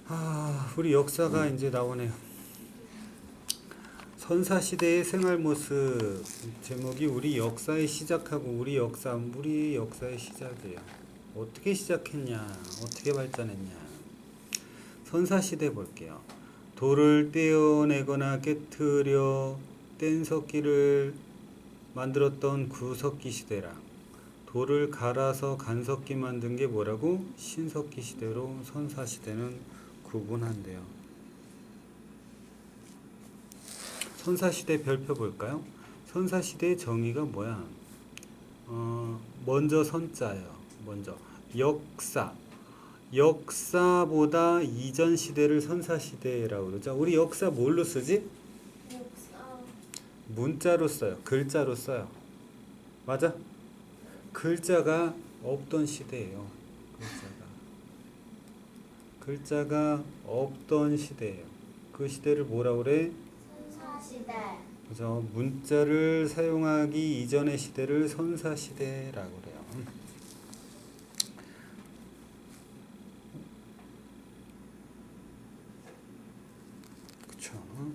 우리 역사가 이제 나오네요. 선사시대의 생활모습. 제목이 우리 역사의 시작하고 우리의 역사의 시작이에요. 어떻게 시작했냐, 어떻게 발전했냐. 선사시대 볼게요. 돌을 떼어내거나 깨트려 뗀석기를 만들었던 구석기 시대랑 돌을 갈아서 간석기 만든 게 뭐라고? 신석기 시대로 선사시대는 구분한대요. 선사시대 별표 볼까요? 선사시대의 정의가 뭐야? 먼저 선자예요. 먼저 역사. 역사보다 이전 시대를 선사시대라고 그러죠. 우리 역사 뭘로 쓰지? 문자로 써요. 글자로 써요. 맞아? 글자가 없던 시대예요. 글자가 없던 시대예요. 그 시대를 뭐라 그래? 선사시대. 그래서 문자를 사용하기 이전의 시대를 선사시대라고 그래요. 그쵸?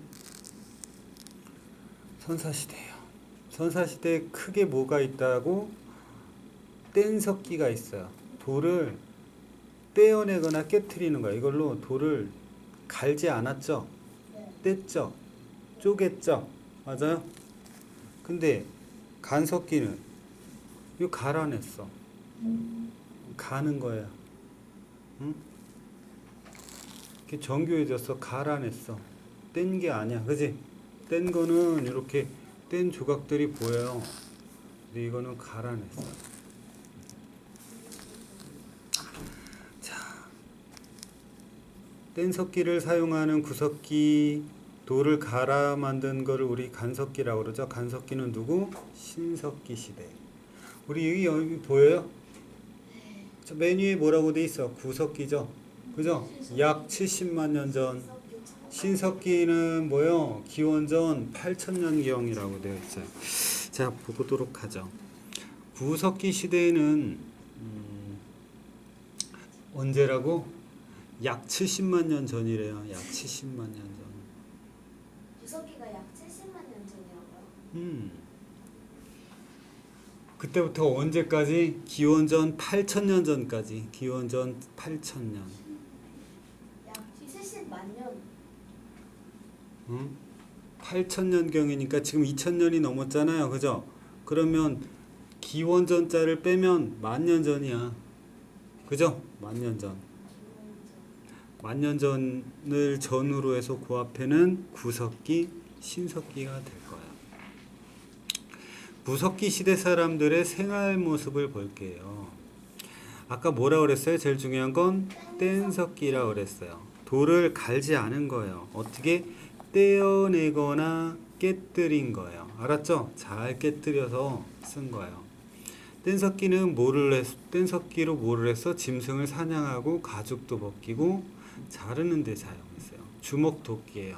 선사시대예요. 선사시대에 크게 뭐가 있다고? 뗀석기가 있어요. 돌을 떼어내거나 깨트리는 거야. 이걸로 돌을 갈지 않았죠? 뗐죠? 쪼갰죠? 맞아요? 근데 간석기는 이거 갈아냈어. 가는 거야. 응? 이렇게 정교해졌어. 갈아냈어. 뗀 게 아니야. 그지? 뗀 거는 이렇게 뗀 조각들이 보여요. 근데 이거는 갈아냈어. 뗀석기를 사용하는 구석기, 돌을 갈아 만든 거를 우리 간석기라고 그러죠. 간석기는 누구? 신석기 시대. 우리 여기 보여요? 저 메뉴에 뭐라고 돼 있어? 구석기죠. 그죠? 약 70만 년 전. 신석기는 뭐요? 기원전 8,000년경이라고 되어 있어요. 자, 보도록 하죠. 구석기 시대에는 언제라고? 약 70만 년 전이래요. 약 70만 년 전. 구석기가 약 70만 년 전이라고요? 그때부터 언제까지? 기원전 8,000년 전까지. 기원전 8,000년. 약 70만 년. 8,000년경이니까 지금 2,000년이 넘었잖아요. 그죠? 그러면 기원전자를 빼면 10,000년 전이야. 그죠? 10,000년 전. 10,000년 전을 전후로 해서 그 앞에는 구석기, 신석기가 될 거야. 구석기 시대 사람들의 생활 모습을 볼게요. 아까 뭐라 그랬어요? 제일 중요한 건 뗀석기라 그랬어요. 돌을 갈지 않은 거예요. 어떻게? 떼어내거나 깨뜨린 거예요. 알았죠? 잘 깨뜨려서 쓴 거예요. 뗀석기는 뗀석기로 뭐를 했어? 짐승을 사냥하고 가죽도 벗기고 자르는 데 사용했어요. 주먹도끼예요.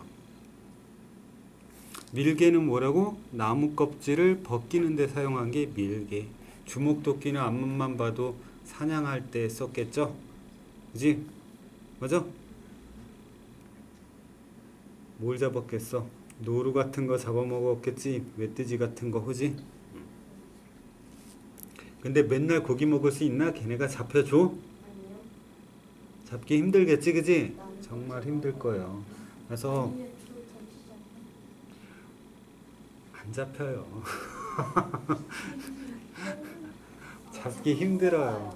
밀개는 뭐라고? 나무 껍질을 벗기는 데 사용한 게 밀개. 주먹도끼는 앞만 봐도 사냥할 때 썼겠죠? 그지? 맞아? 뭘 잡았겠어? 노루 같은 거 잡아먹었겠지? 멧돼지 같은 거, 그지? 근데 맨날 고기 먹을 수 있나? 걔네가 잡혀줘? 아니요. 잡기 힘들겠지, 그지? 정말 힘들 거예요. 그래서 안 잡혀요. 잡기 힘들어요.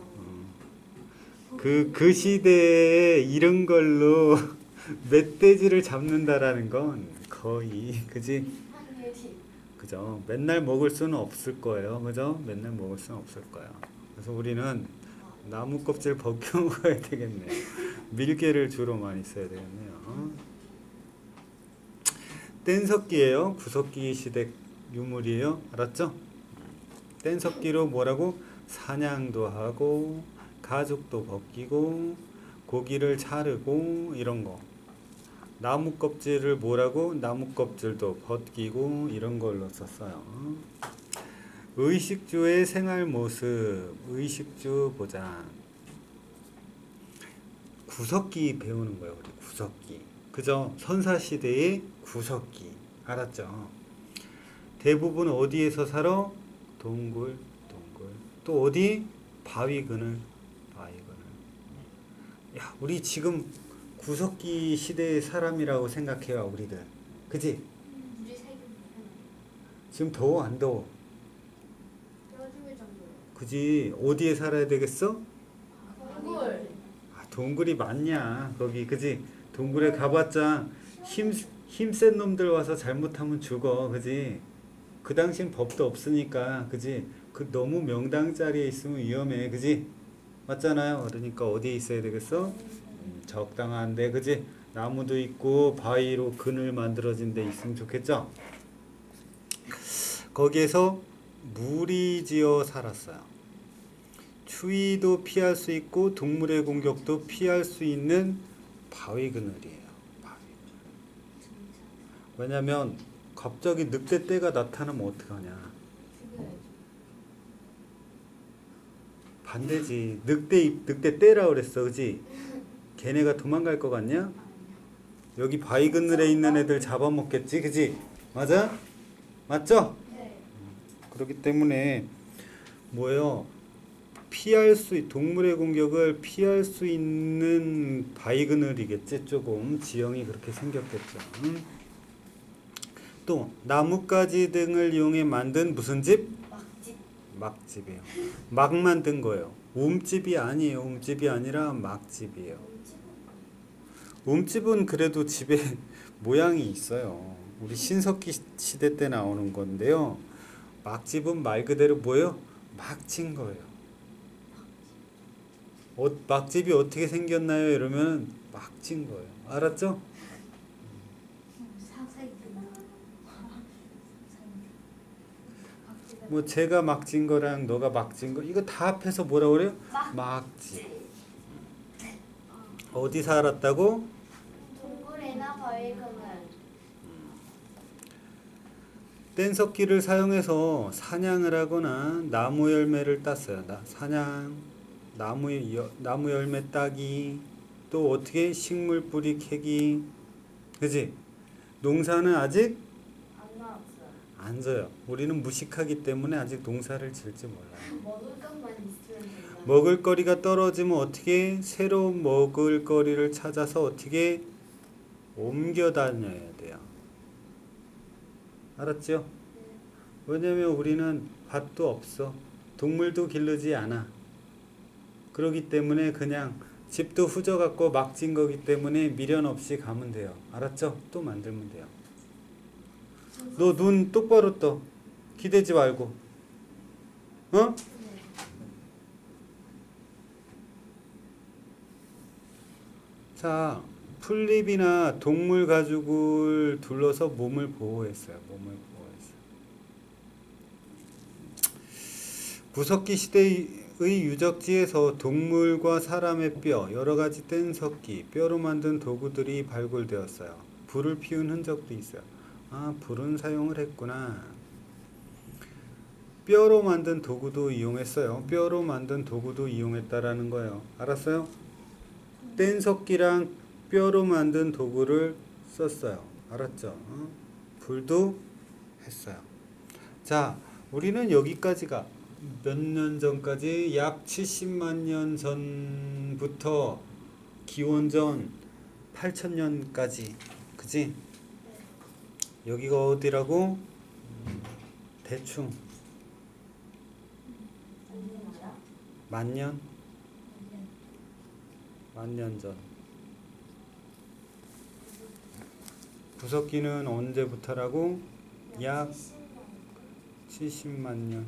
그 시대에 이런 걸로 멧돼지를 잡는다라는 건 거의, 그지? 그죠? 맨날 먹을 수는 없을 거예요. 그죠? 맨날 먹을 수는 없을 거예요. 그래서 우리는 나무 껍질 벗겨 먹어야 되겠네요. 밀개를 주로 많이 써야 되겠네요. 뗀석기예요. 구석기 시대 유물이에요. 알았죠? 뗀석기로 뭐라고? 사냥도 하고 가죽도 벗기고 고기를 자르고 이런 거. 나무 껍질을 뭐라고? 나무 껍질도 벗기고 이런 걸로 썼어요. 의식주의 생활 모습. 의식주 보자. 구석기 배우는 거예요. 우리 구석기. 그죠? 선사시대의 구석기. 알았죠? 대부분 어디에서 살아? 동굴. 또 어디? 바위그늘. 야, 우리 지금 구석기 시대의 사람이라고 생각해요, 우리들. 그지? 우리 살기 불편해. 지금 더워, 안 더워? 뼈죽을 정도로. 그지? 어디에 살아야 되겠어? 동굴. 아, 동굴이 많냐, 거기. 그지? 동굴에 가봤자 힘센 놈들 와서 잘못하면 죽어. 그지? 그 당시엔 법도 없으니까. 그지? 그 너무 명당 자리에 있으면 위험해. 그지? 맞잖아요. 그러니까 어디에 있어야 되겠어? 적당한데. 그지? 나무도 있고 바위로 그늘 만들어진 데 있으면 좋겠죠? 거기에서 무리지어 살았어요. 추위도 피할 수 있고 동물의 공격도 피할 수 있는 바위 그늘이에요. 왜냐면 갑자기 늑대 떼가 나타나면 어떡하냐. 반대지. 늑대 떼라 그랬어. 그지? 걔네가 도망갈 것 같냐? 여기 바위 그늘에 있는 애들 잡아먹겠지. 그지? 맞아? 맞죠? 네. 그렇기 때문에 뭐예요? 동물의 공격을 피할 수 있는 바위 그늘이겠지. 조금 지형이 그렇게 생겼겠죠. 또 나뭇가지 등을 이용해 만든 무슨 집? 막집. 막집이에요. 막 만든 거예요. 움집이 아니에요. 움집이 아니라 막집이에요. 움집은 그래도 집에 모양이 있어요. 우리 신석기 시대 때 나오는 건데요. 막집은 말 그대로 뭐예요? 막 친 거예요. 막집이 어떻게 생겼나요? 이러면 막 친 거예요. 알았죠? 뭐 제가 막 진 거랑 너가 막 진 거 이거 다 합해서 뭐라 그래요? 막집. 어디 살았다고? 동굴이나 바위그늘. 뗀석기를 사용해서 사냥을 하거나 나무 열매를 땄어요. 사냥, 나무 열매 따기, 또 어떻게 식물 뿌리 캐기, 그지? 농사는 아직 안 나왔어요. 안 져요. 우리는 무식하기 때문에 아직 농사를 질지 몰라요. 먹을 것만 있으면 된다. 먹을거리가 떨어지면 어떻게 새로운 먹을거리를 찾아서 어떻게 옮겨 다녀야 돼요. 알았죠? 왜냐면 우리는 밭도 없어. 동물도 기르지 않아. 그러기 때문에 그냥 집도 후져갖고 막 진 거기 때문에 미련 없이 가면 돼요. 알았죠? 또 만들면 돼요. 너 눈 똑바로 떠. 기대지 말고. 어? 자, 풀잎이나 동물 가죽을 둘러서 몸을 보호했어요. 구석기 시대의 유적지에서 동물과 사람의 뼈, 여러 가지 뗀석기, 뼈로 만든 도구들이 발굴되었어요. 불을 피운 흔적도 있어요. 아, 불은 사용을 했구나. 뼈로 만든 도구도 이용했어요. 뼈로 만든 도구도 이용했다라는 거예요. 알았어요? 뗀석기랑 뼈로 만든 도구를 썼어요. 알았죠? 불도 했어요. 자, 우리는 여기까지가 몇 년 전까지 약 70만 년 전부터 기원전 8,000년까지. 그지? 여기가 어디라고? 대충 만년 전. 구석기는 언제부터라고? 약 70만 년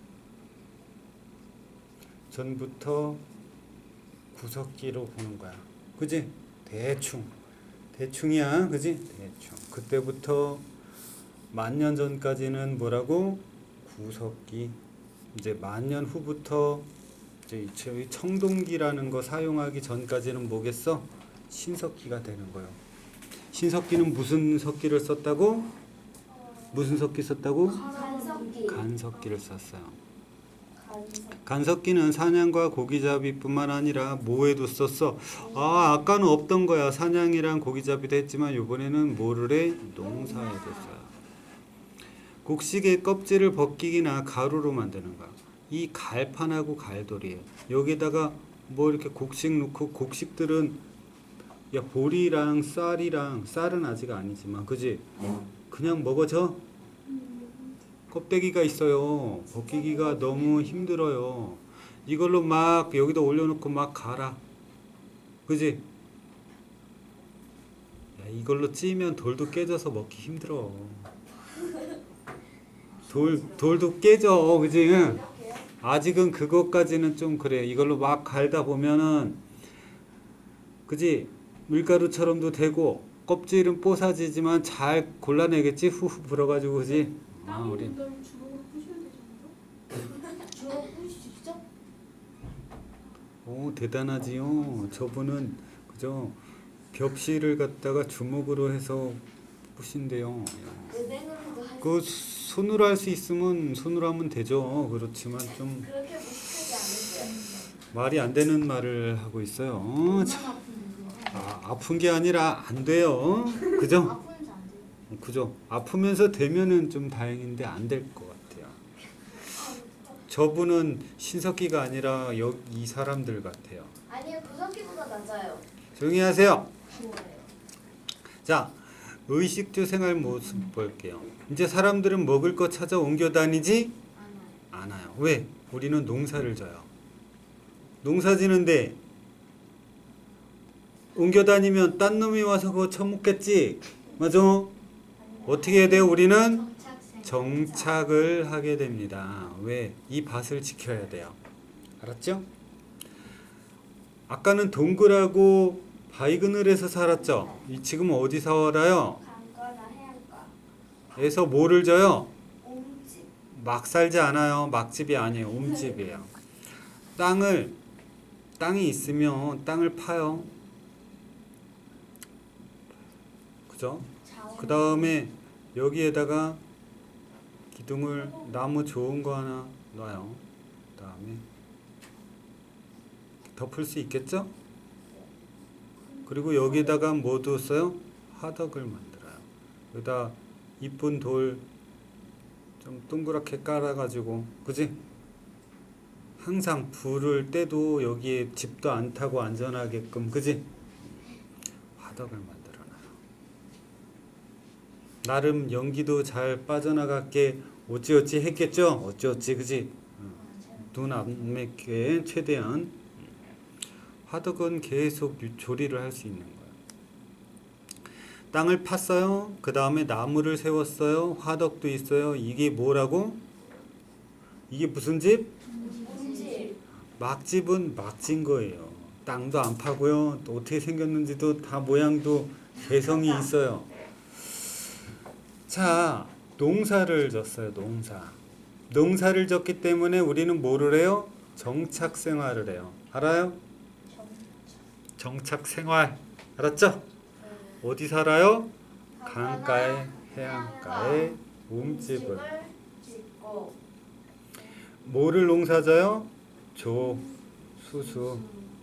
전부터 구석기로 보는 거야. 그지? 대충이야. 그지? 대충. 그때부터 만년 전까지는 뭐라고? 구석기. 이제 만년 후부터 이제 저희 청동기라는 거 사용하기 전까지는 뭐겠어? 신석기가 되는 거예요. 신석기는 무슨 석기를 썼다고? 무슨 석기 썼다고? 간석기. 간석기를 썼어요. 간섭기는 사냥과 고기잡이뿐만 아니라 뭐에도 썼어? 아, 아까는 없던 거야. 사냥이랑 고기잡이도 했지만 이번에는 뭐를 해? 농사에도 써요. 곡식의 껍질을 벗기기나 가루로 만드는 거야. 이 갈판하고 갈돌이에요. 여기다가 뭐 이렇게 곡식 넣고, 곡식들은 야 보리랑 쌀이랑, 쌀은 아직 아니지만 그지? 그냥 먹어져? 껍데기가 있어요. 벗기기가 너무 힘들어요. 이걸로 막 여기다 올려놓고 막 갈아. 그지? 야, 이걸로 찌면 돌도 깨져서 먹기 힘들어. 돌도 깨져. 그지? 응. 아직은 그것까지는 좀 그래. 이걸로 막 갈다 보면은 그지? 밀가루처럼도 되고 껍질은 뽀사지지만 잘 골라내겠지? 후후 불어가지고 그지? 아, 우리 주먹으로 부셔야 되지 않나? 주먹 부시지 직접? 오, 대단하지요. 저분은 그죠? 벽실을 갖다가 주먹으로 해서 부신대요. 은행으로도 할 그 손으로 할 수 있으면 손으로 하면 되죠. 그렇지만 좀 그렇게 무식하지 않으세요. 말이 안 되는 말을 하고 있어요. 참. 아픈 게 아니라 안 돼요. 그죠? 아픈지 안 돼요. 그죠? 아프면서 되면은 좀 다행인데 안 될 것 같아요. 저분은 신석기가 아니라 이 사람들 같아요. 아니요, 구석기보다 낮아요. 조용히 하세요. 뭐예요? 자, 의식주 생활 모습 볼게요. 이제 사람들은 먹을 거 찾아 옮겨 다니지 않아요. 왜? 우리는 농사를 져요. 농사 지는데 옮겨 다니면 딴 놈이 와서 그거 처먹겠지? 맞아? 어떻게 해야 돼요? 우리는 정착을 하게 됩니다. 왜? 이 밭을 지켜야 돼요. 알았죠? 아까는 동굴하고 바위그늘에서 살았죠? 지금은 어디 살아요? 강가나 해안가. 에서 뭐를 져요? 옴집. 막 살지 않아요. 막집이 아니에요. 옴집이에요. 땅이 있으면 땅을 파요. 그죠? 그 다음에 여기에다가 기둥을 나무 좋은 거 하나 놔요. 그 다음에 덮을 수 있겠죠? 그리고 여기다가 뭐 뒀어요? 화덕을 만들어요. 여기다 이쁜 돌 좀 동그랗게 깔아가지고, 그지? 항상 불을 때도 여기에 집도 안 타고 안전하게끔, 그지? 화덕을 만들어놔요. 나름 연기도 잘 빠져나갈게 어찌어찌 했겠죠? 어찌어찌, 그지? 눈 안 맺게 최대한. 화덕은 계속 조리를 할 수 있는 거예요. 땅을 팠어요. 그 다음에 나무를 세웠어요. 화덕도 있어요. 이게 뭐라고? 이게 무슨 집? 옴집. 막집은 막진 거예요. 땅도 안 파고요. 또 어떻게 생겼는지도 다 모양도 개성이 있어요. 자, 농사를 졌어요. 농사를 졌기 때문에 우리는 뭐를 해요? 정착 생활을 해요. 알아요? 정착 생활. 알았죠? 어디 살아요? 강가에, 해안가에, 옴집을. 짓고. 뭐를 농사져요? 조, 수수.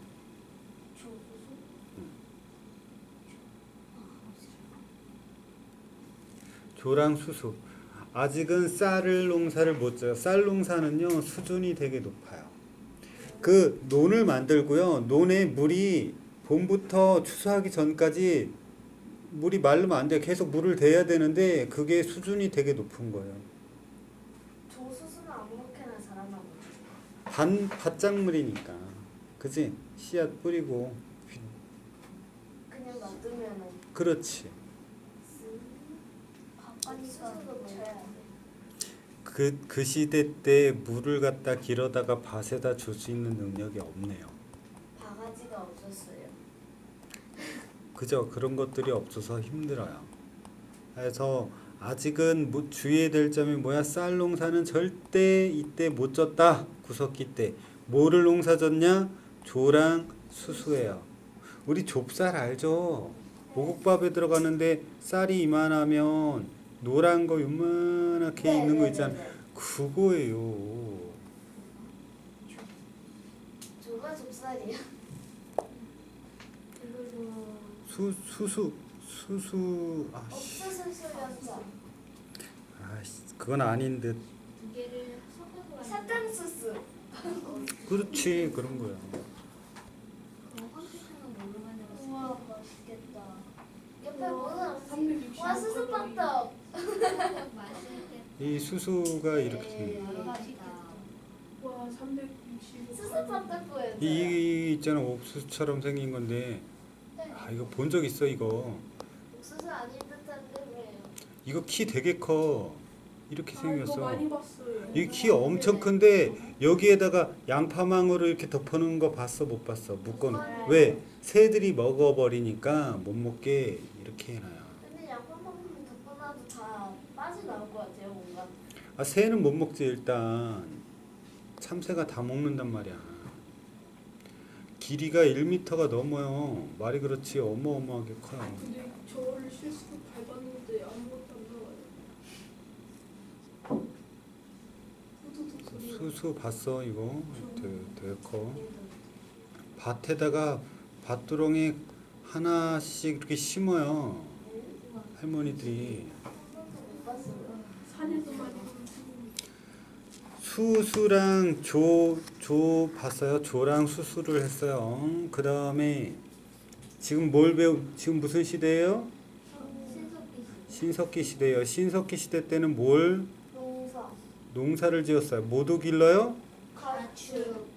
조랑 수수. 아직은 쌀을 농사를 못 져요. 쌀 농사는요, 수준이 되게 높아요. 그 논을 만들고요. 논에 물이 봄부터 추수하기 전까지 물이 마르면 안 돼요. 계속 물을 대야 되는데 그게 수준이 되게 높은 거예요. 조수수는 아무렇게나 자라나 보죠. 밭작물이니까. 그지? 씨앗 뿌리고. 그냥 놔두면은 그렇지. 바빠니까 쳐야 돼. 그 시대 때 물을 갖다 길어다가 밭에다 줄 수 있는 능력이 없네요. 바가지가 없었어요. 그죠? 그런 것들이 없어서 힘들어요. 그래서 아직은 주의해야 될 점이 뭐야? 쌀 농사는 절대 이때 못 졌다. 구석기 때. 뭐를 농사 졌냐? 조랑 수수예요. 우리 좁쌀 알죠? 오곡밥에 들어가는데 쌀이 이만하면 노란 거 요만하게 있는 거 있잖아. 그거예요. 누가 좁쌀이야? 이걸로 수수 아씨 옥수수 수연자. 아씨 그건 아닌 듯. 두 개를 섞어서 하는 사탕수수. 그렇지 그런 거야. 그럼 황색하는 뭘로 만들었어? 우와 맛있겠다. 옆에 우와, 뭐는 없지? 365 와 수수빵떡. 맛있겠다. 이 수수가 이렇게 네. 여러 가지다. 와 365. 수수빵떡 보여줘. 이 있잖아 옥수수처럼 생긴 건데 아 이거 본 적 있어 이거. 옥수수 아닌 듯한데 왜요? 이거 키 되게 커. 이렇게 이거 생겼어. 많이 봤어요. 이 키 엄청 큰데 여기에다가 양파망으로 이렇게 덮어놓은 거 봤어 못 봤어? 묶어놓은 왜? 새들이 먹어버리니까 못 먹게 이렇게 해놔요. 근데 양파만 덮어놔도 다 빠져나올 것 같아요 뭔가. 아 새는 못 먹지 일단. 참새가 다 먹는단 말이야. 길이가 1m가 넘어요. 말이 그렇지 어마어마하게 커요. 근데 저를 실수로 밟았는데 아무것도 안 나와요. 후두둑 소리. 수수 봤어 이거? 되게 커. 밭에다가 밭두렁에 하나씩 이렇게 심어요. 할머니들이. 한 번도 못 봤어요. 산에서 많이 보는 수수랑 조 봤어요? 조랑 수수를 했어요. 그 다음에 지금 지금 무슨 시대예요? 신석기 시대예요. 신석기 시대 때는 뭘 농사. 농사를 지었어요. 뭐도 길러요? 가축.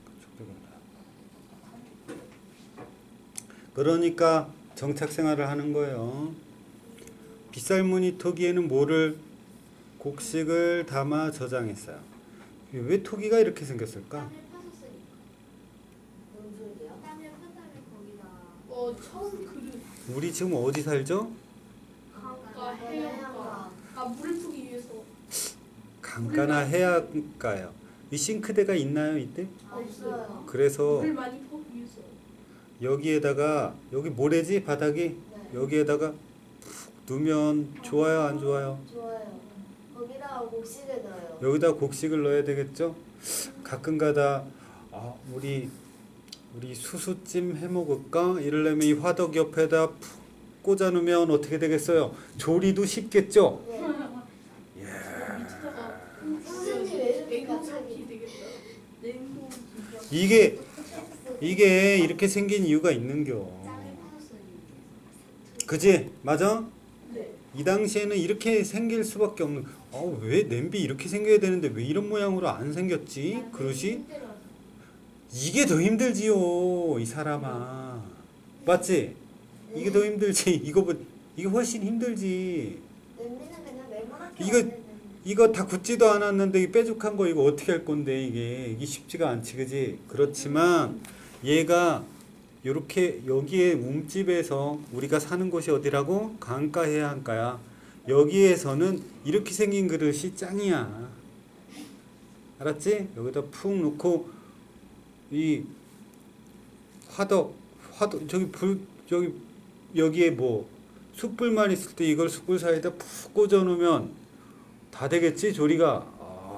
그러니까 정착 생활을 하는 거예요. 빗살무늬 토기에는 뭐를 곡식을 담아 저장했어요. 왜 토기가 이렇게 생겼을까? 땅을 파셨으니까. 뭔 소리야? 땅을 파다를 거기다. 처음 그릇. 우리 지금 어디 살죠? 강가 해안가. 아 물을 푸기 위해서. 강가나 해안가요. 이 싱크대가 있나요 이때? 없어요. 그래서 물을 많이 퍼기 위해서. 여기에다가 여기 모래지 바닥이 네. 여기에다가 푹 두면 좋아요 안 좋아요? 좋아요. 거기다가 곡식을 넣어요. 여기다 곡식을 넣어야 되겠죠? 가끔가다 우리 수수찜 해 먹을까? 이러려면 이 화덕 옆에다 푹 꽂아 놓으면 어떻게 되겠어요? 조리도 쉽겠죠? 네. 밑에다가 선생님 왜 이렇게 냉동 갑자기? 삼키 되겠다. 냉동 진짜. 이게 이렇게 생긴 이유가 있는겨. 땅을 파셨어요. 그지? 맞아? 네. 이 당시에는 이렇게 생길 수밖에 없는. 왜 냄비 이렇게 생겨야 되는데 왜 이런 모양으로 안 생겼지? 그릇이? 이게 더 힘들지요, 이 사람아. 맞지? 이게 더 힘들지. 이게 훨씬 힘들지. 냄비는 그냥 네모나게 이거- 만들면 이거 다 굳지도 않았는데 이 뾰족한 거 이거 어떻게 할 건데 이게 쉽지가 않지, 그지? 그렇지만 얘가 요렇게 여기에 움집에서 우리가 사는 곳이 어디라고? 강가 해안가야. 여기에서는 이렇게 생긴 그릇이 짱이야. 알았지? 여기다 푹 놓고 이 화덕 저기 여기에 뭐 숯불만 있을 때 이걸 숯불 사이에다 푹 꽂아 놓으면 다 되겠지 조리가.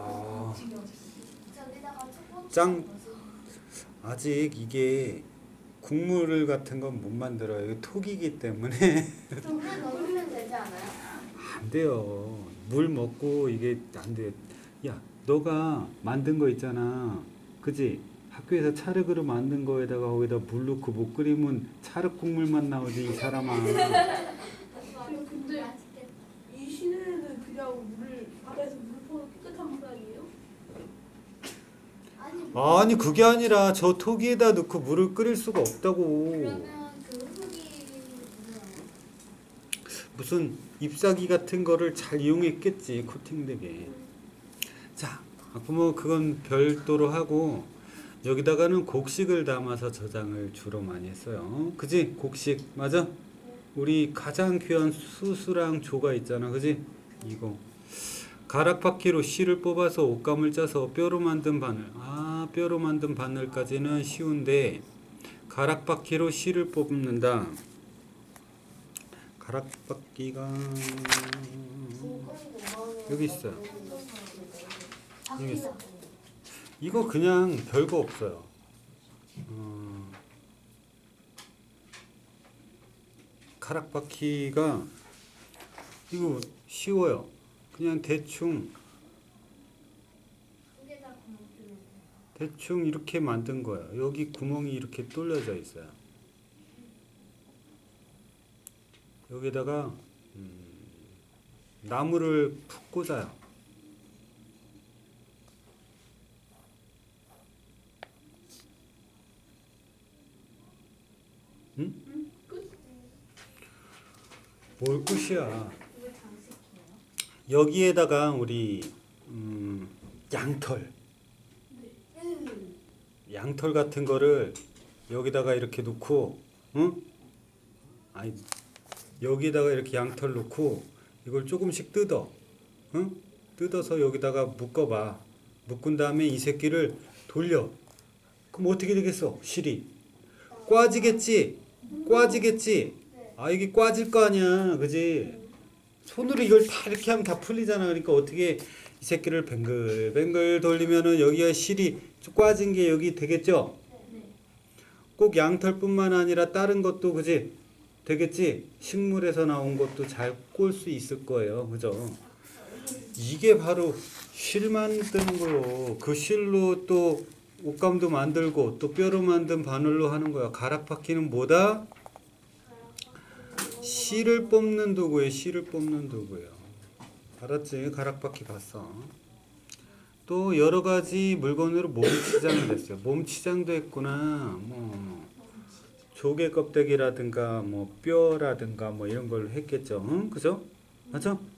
저기다가 초코치 짱. 아직 이게 국물 같은 건 못 만들어요. 이거 톡이기 때문에 물을 넣으면 되지 않아요? 안 돼요. 물 먹고 이게 안 돼. 야, 너가 만든 거 있잖아. 그지? 학교에서 차르그로 만든 거에다가 거기다 물 넣고 못 끓이면 차르 국물만 나오지 이 사람아. 근데 이 시내에는 그냥 물을 바다에서 물 퍼서 깨끗한 물 아니에요? 아니 그게 아니라 저 토기에다 넣고 물을 끓일 수가 없다고. 그러면 그 흙이 무슨 잎사귀 같은 거를 잘 이용했겠지 코팅되게. 자, 뭐 그건 별도로 하고 여기다가는 곡식을 담아서 저장을 주로 많이 했어요. 그지? 곡식 맞아? 우리 가장 귀한 수수랑 조가 있잖아, 그지? 이거 가락바퀴로 실을 뽑아서 옷감을 짜서 뼈로 만든 바늘. 뼈로 만든 바늘까지는 쉬운데 가락바퀴로 실을 뽑는다. 가락바퀴가 여기 있어요. 여기 있어. 이거 그냥 별거 없어요. 가락바퀴가 이거 쉬워요. 그냥 대충 두개다 구멍 뚫는 거. 대충 이렇게 만든 거예요. 여기 구멍이 이렇게 뚫려져 있어요. 여기다가 나무를 푹 꽂아요. 응? 끝. 뭘 끝이야? 이거 장식해요? 여기에다가 우리 양털 같은 거를 여기다가 이렇게 놓고, 응? 아니 여기다가 이렇게 양털 놓고 이걸 조금씩 뜯어, 응? 뜯어서 여기다가 묶어봐. 묶은 다음에 이 새끼를 돌려. 그럼 어떻게 되겠어? 실이 꽈지겠지? 꽈지겠지? 네. 아 이게 꽈질 거 아니야, 그지? 손으로 이걸 다 이렇게 하면 다 풀리잖아. 그러니까 어떻게 이 새끼를 뱅글뱅글 돌리면은 여기가 실이 꽈진 게 여기 되겠죠? 네. 꼭 양털뿐만 아니라 다른 것도 그지? 되겠지? 식물에서 나온 것도 잘 꼴 수 있을 거예요. 그죠? 이게 바로 실 만드는 거요. 그 실로 또 옷감도 만들고 또 뼈로 만든 바늘로 하는 거야. 가락바퀴는 뭐다? 실을 뽑는 도구예요. 실을 뽑는 도구예요. 알았지? 가락바퀴 봤어. 또 여러 가지 물건으로 몸치장을 했어요. 몸치장도 했구나. 뭐 조개 껍데기라든가 뭐 뼈라든가 뭐 이런 걸로 했겠죠. 응? 그죠? 맞죠?